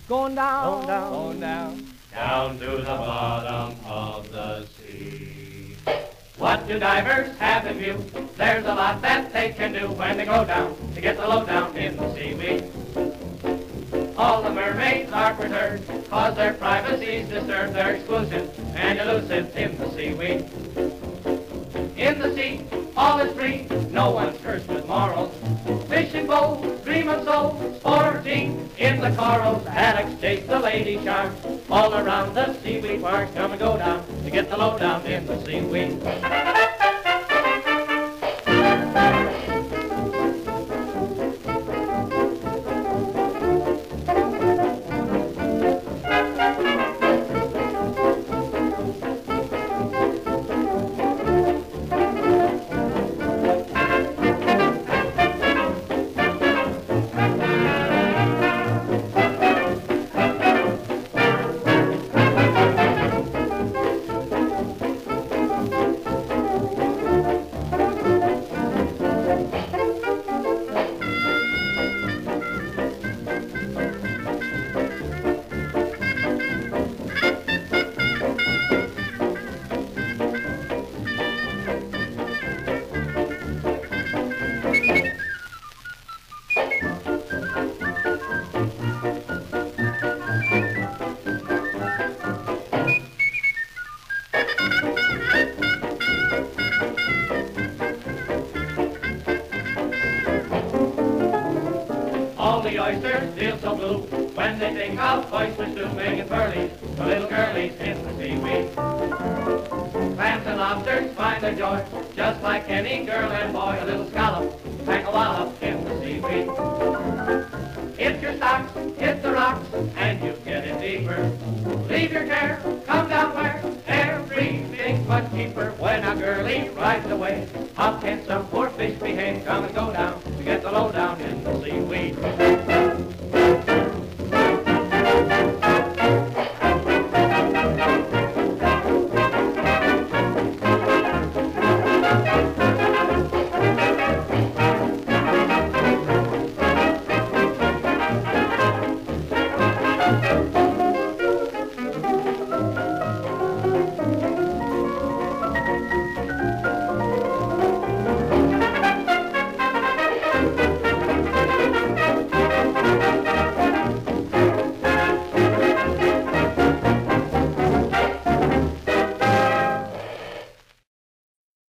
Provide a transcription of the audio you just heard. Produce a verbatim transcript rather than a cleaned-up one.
going down, Going down. going down. Down to the bottom of the sea. What do divers have in view? There's a lot that they can do when they go down to get the lowdown in the seaweed. All the mermaids are preserved, cause their privacy's disturbed. They're exclusive and elusive in the seaweed. In the sea, all is free, no one's cursed with morals. Fish and bowl, dream of soul, sporting in the corals. Haddocks chase the lady shark, all around the seaweed park. Come and go down to get the lowdown in the seaweed. All the oysters feel so blue when they think of oyster stew, making pearlies for little girlies in the seaweed. Clams and lobsters find their joy, just like any girl and boy. A little scallop, pack a wallop in the seaweed. Hit your stocks, hit the rocks, and you get in deeper. Leave your care, come down where everything's much cheaper. When a girlie rides away, how can some poor fish behave? Come and go down to get the lowdown in the seaweed.